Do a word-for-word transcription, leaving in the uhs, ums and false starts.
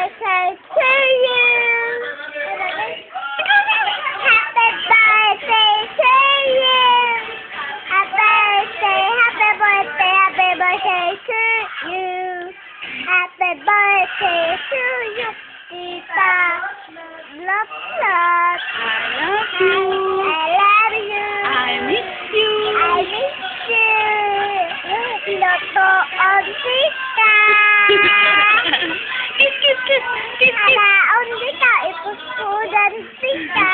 birthday to you. Happy birthday to you. Happy birthday, happy birthday, happy birthday to you. Happy birthday to you, Tita. Love, love. I love you. I love you. I miss you. I miss you. Loto on Tita. Kiss, kiss, kiss, kiss, kiss. Alaon dito, ipuspudan Tita.